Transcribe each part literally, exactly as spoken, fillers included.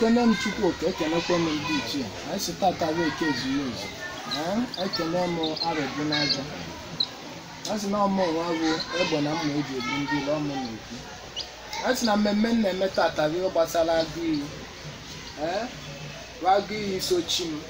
ekene m Chukwu oke ekenekwa m ndị ichie anyị si tata bụ eke ezumezu ekene m arụbụ n'aja a sị na ọmụ nwa bụ egbe na mma eji egbu ndị ile ọmụ na-ekwu a sị na mmemme m na-eme tata bụ ihe gbasara agụ iyi ee agụ iyi so chi m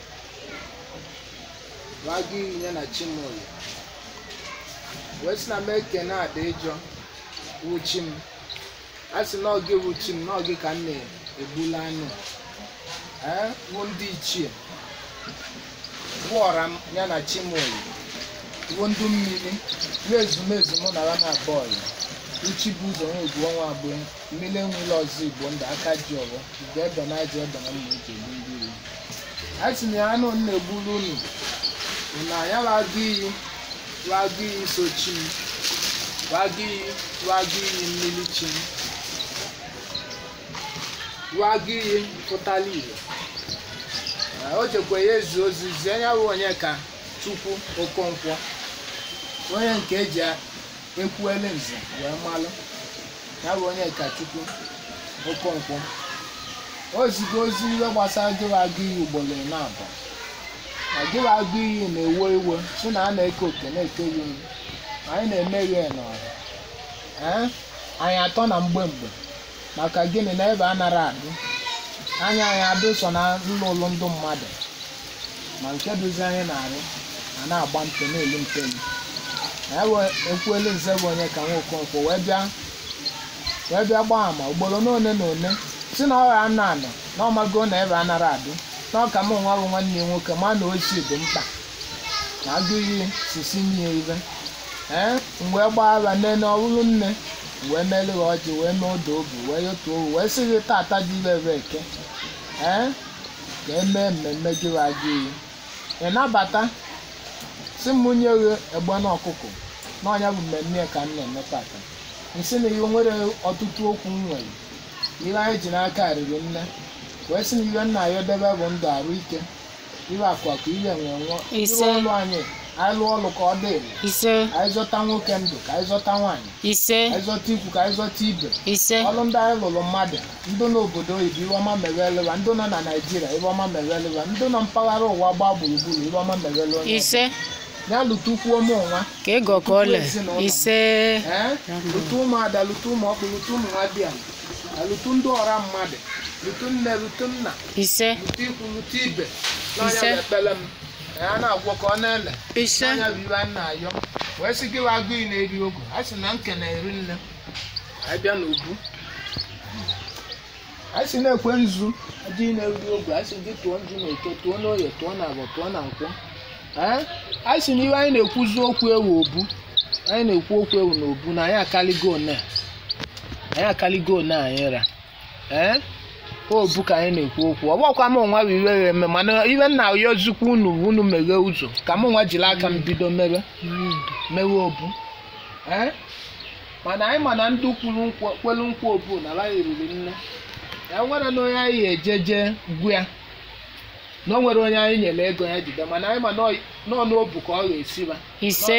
agụ iyi ya na chi m oyi wee sị na m ekene ada ịjọ wuchi m a sị na oge wuchi m na oge ka m na-egbula anụ ee bụ ndị ichie gwọra m ya na chi m oyi bụ ndụ mmiri ihe ezumezu mụ na ya na-abụ ọyị uchi bụ ụzọ nwe egwu ọnwa abụọ mmiri enwere ọzọ igbo ndụ aka ji ọrụ igbe ebe na aja ebe na mma eji egbu ndị iri a sị na ya anụ na-egburu unu na ya agụ iyi agụ iyi so chi m agụ iyi agụ iyi mmiri chi m agụ iyi pụtara ihe o jekwa ya ezu ozi zie ya bụ onye ka Chukwu Okonkwo onye nke eji ekwuele nze wee malụ ya bụ onye ka Chukwu Okonkwo o zigo ozi ihe gbasara gịwa agụ iyi ugboro na-abụ na gịwa agụ iyi na-ewe iwe si na a na-eke oke na-ekeghị nri anyị na-emeghe n'ọha ee anyị atọ na mgbe mgbe maka gịnị na ebe a nara adụ anya anyị adụ so na ụlọ ụlọ ndụ mmadụ ma nke dozi anyị na-arụ a na-agba mpe na-elu mpelu ekwuelu nze bụ onye ka nwa Okonkwo wee bịa wee bịa gbaa ama ugboro n'one na one si na ọrịa anọ anọ na ọmago na ebe anara adụ na ọka m nwa bụ nwanne ya nwoke ma na ochie dị mkpa na agụ iyi sisi nye ibe ee mgbe gbara nne na ọbụrụ nne wee mere ọjị wee mee ụda obi wee yotuo owu wee sị gị tata dị ire ebe eke ee ka emee mmemme gịwa agụ iyi ị nabata si m nye ghe egbe na ọkụkọ na ọnya bụ mmemme ka m na-eme tata nsị na ihe nwere ọtụtụ okwu m nwere ihe anyị ji n'aka riri nne wee sị na ihe nna ya edebe bụ ndụ arụ ike ihe akwakọ ihe nwee nwụọ ihe ọlụ anyị anyị lụọ ọlụ ka ọ dị anyị zọta nwoke ndụ ka anyị zọta nwaanyị anyị zọta ikwu ka anyị zọta ibe ọlụ ndị anyị lụrụ mmadụ ndị n'obodo oyibo ibe ọma merelewa ndị nọ na Naịjirịa ibe ọma merelewa ndị nọ mpaghara ụwa gbaa gburugburu ibe ọma merelewa ya lụta ukwu ụmụ nwa ka ego ka ole ise lụta ụmụada lụta ụmụ ọkụ lụta ụmụ nwa bịa lụta ndị ọra mmadụ lụta nne lụta nna ise lụta ikwu lụta ibe n'anya ekpere m ya na-agwọ ka ọ na-ele anya bụ ibe a na-ayọ wee sị gịwa agụ iyi na-eri ogu a sị na nke na-eri nne anyị bịa n'ubu anyị sị na-ekwe nzu adịghị na-eri ogu anyị sị gị tụọ nju na eke tụọ n'oye tụọ na abụọ tụọ na nkwọ anyị sị na iwe anyị na-ekwuzi okwu ewu obu anyị na-ekwu okwu ewu na obu na anyị akaligo one anyị akaligo one anyị ra ee obu ka anyị na-ekwu okwu ọ gbakwa m nwa bụ iwe eme mana iwe nna ya ozukwu unu unu meghe ụzọ ka m nwa jiri aka m bido mewe mewe obu ee mana anyị ma na ndị kwuru kwelu nkwa obu na ala eriri nne ya nwere na onye anyị ejeje gwu ya na o nwere onye anyị nyere ego ya jide mana anyị ma nọ n'obu ka ọ ga-esiba ise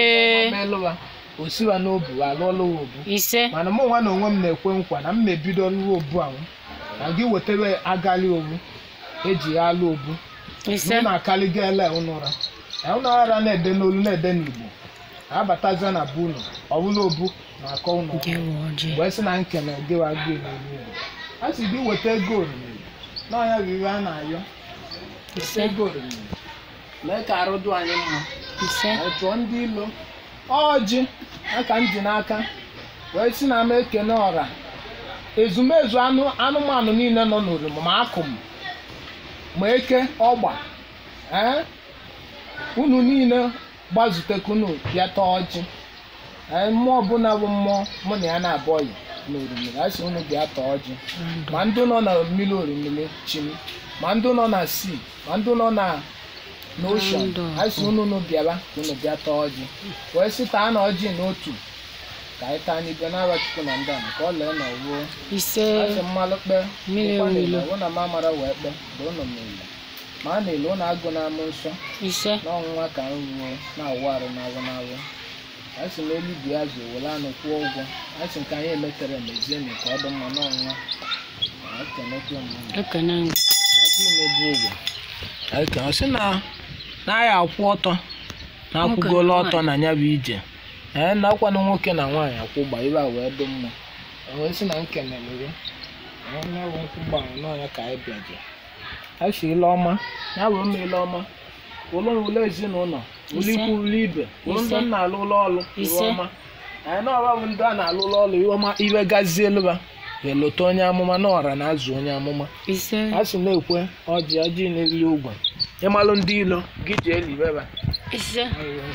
osiba n'obu alụọlụ obu ise mana mụ nwa na onwe m na-ekwe nkwa na m na-ebido ruo obu ahụ na gị wetara agali obu eji ya alụ obu ise na-akali gị ele ụnụra ụnụra na-ede n'olu na-ede n'Igbo abatazie na bụ ụlọ ọbụla obu na-akọ ụlọ wee sị na nke na gịwa gị n'elu a sị gị weta ego oriri n'ọnya bụ ihe a na-ayọ ego oriri mee ka arụ dị anyị mma tụọ ndị ilo ọjị aka m ji n'aka wee si na m ekene ọra ezumezu anụ anụmanụ niile nọ n'orimo ma akụm ma eke ọgba ee unu niile gbazutekunu bịata ọjị ee mmụọ ọbụla bụ mmụọ mụ na ya na-abụghị n'orimiri a sị unu bịa taa ọjị ma ndị nọ na mmiri orimiri chim ma ndị nọ na sii ma ndị nọ na n'ocean a sị unu unu bịara unu bịa taa ọjị wee sị taa na ọjị n'otu ka anyị taa n'ibe n'aba Chukwu na ndị a ka ọ lee na ruo ise asị mmalụ kpee ụkwụ na mamara wee kpee bụ ụnụ mmiri ma a na-ele ụnụ agụ na-amụ nsọ ise n'ọnwụnwa ka m ruo na-awụ arụ na-awụ na-awụ a sị na eluigwe ya zụ were anụ kwụọ ụgwọ a sị nke anyị emetere mezie ka ọ dị mma n'ọnwụnwa. Ajị na-ebu ụgwọ. Eke ọ sị na na ya akwụ ọtọ na akwụgola ọtọ na nya bụ ije. Ee na ọkwa na nwoke na nwaanyị akwụgba ibe a wee dị mma. O wee sị na nkenelere. Onye bụ nkwụgba n'ọnya ka anyị bịaje. A sị ile ọma, ya bụ mme ile ọma. Ụlọ ụlọ ezinụlọ, ụlọ ikwu ụlọ ibe, ụlọ ndị na-alụ ụlọ ọrụ iwe ọma. Anyị na ọba bụ ndị a na-alụ ụlọ ọrụ iwe ọma iwe gazie elu ba. Elota onye amụma na ọra na azụ onye amụma. A sị na-ekwe ọjị ọjị na-eli ụgwọ. Ịmalụ ndị ilo gị ji elibe ba. Ise.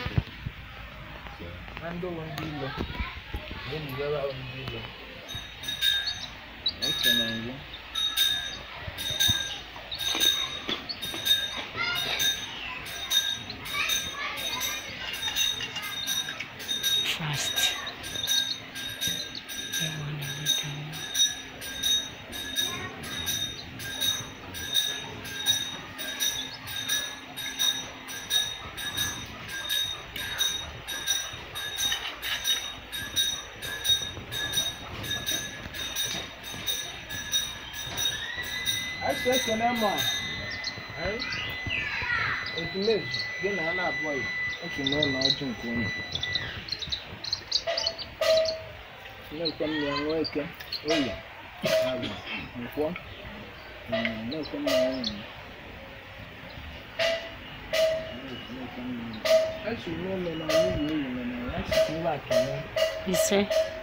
Ndị ụlọ ndị ilo. Elibe ba ndị ilo. Eke na nri. Fast. Ase kene ma. Eh? Etumezu gị na ana abụọ ya. Otu n'ụlọ ọjụ nke onye. Na-ekwe m ya nwa eke, oyi, agwa, nkwọ. Na-ekwe m ya nwa. Na-ekwe m ya. Ase n'ụlọ na nwunye enyi na ya si n'ụlọ akene. Ise.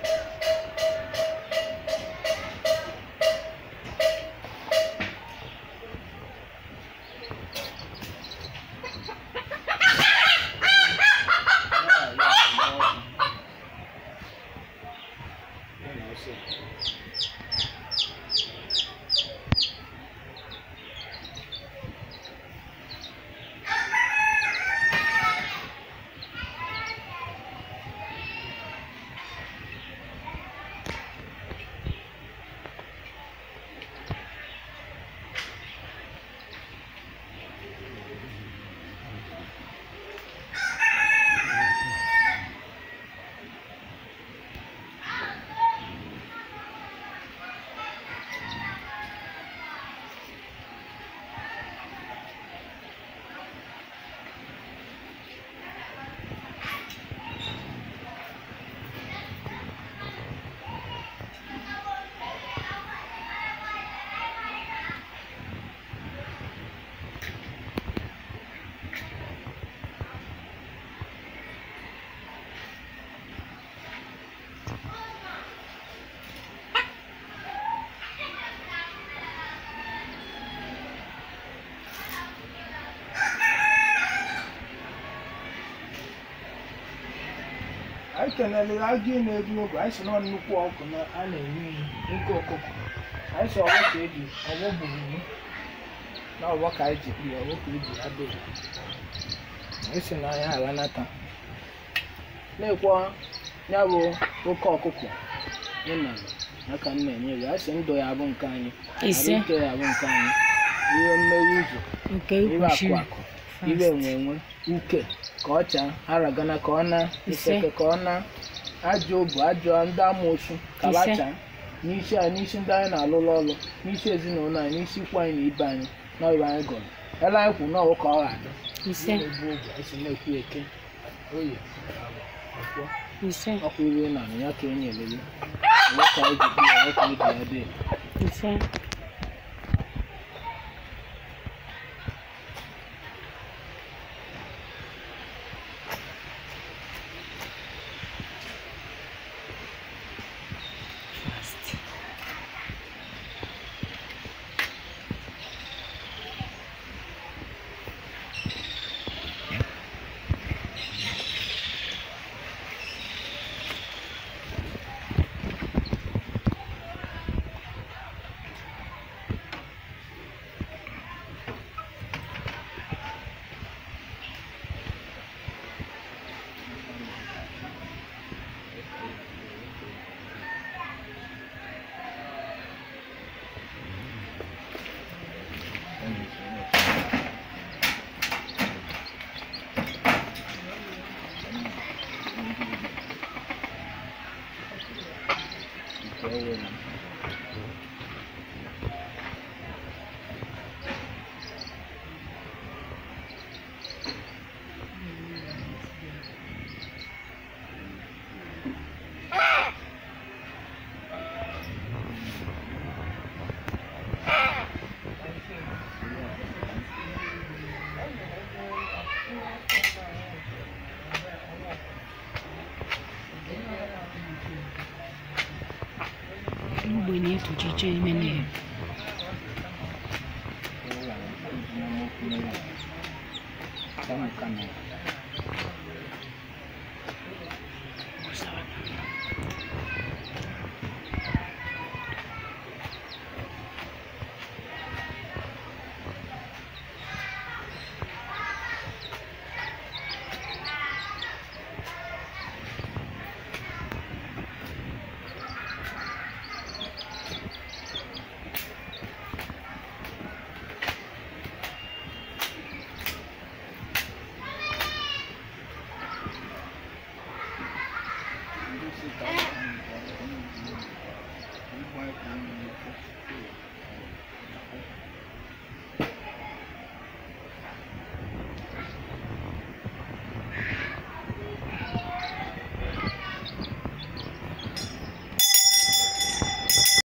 I kenelere agụ na-ebu oge anyị si na nnukwu ọkụ na a na-enye iyi nke ọkụkọ anyị si ọgbọ ka eji ọgbọ buru na ọgbọ ka anyị ji kpi ọgbọ ka eji adịghị anyị si na anyị ala nata na-ekwe ya bụ oke ọkụkọ ịna aka m na-enye ya anyị si ndụ ya bụ nke anyị ike ya bụ nke anyị ihe mmeri ụzọ iwe akụ akụ iwe enwe enwe uke ka ọcha aragana ka ọ na iseke ka ọ na ajọ obu ajọ ndị amoosu kalacha n'isi anyị n'isi ndị anyị na-alụlụ ọlụ n'isi ezinụlọ anyị n'isi ikwu anyị na ibe anyị na ọrụ anyị gọrọ ele anyị kwu na ọwụ ka ọ ga-adị ise ebu oge esi na-ekwu eke oyi akwụkwọ ọkwa iri na ya ka enye elele ọwụ ka anyị ji ya ọwụ ka eji ya dị ise ni to chiche mene. Kamu kan